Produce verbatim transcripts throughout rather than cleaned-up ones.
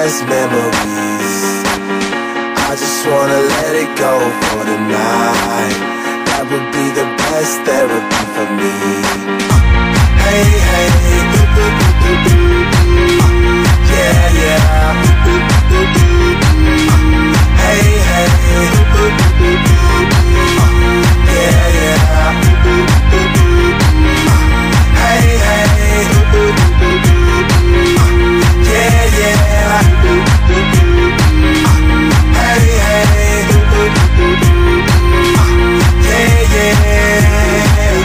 best memories. I just wanna let it go for the night. That would be the best therapy for me. Hey, hey, yeah, yeah. Hey, hey, yeah, yeah. Hey, hey, yeah, yeah. Hey, hey, yeah, yeah.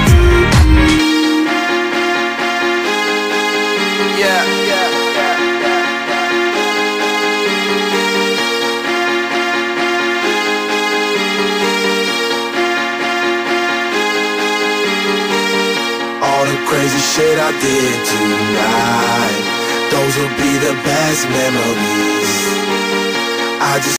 Yeah, yeah, yeah, yeah. All the crazy shit I did tonight, those will be the best memories. I just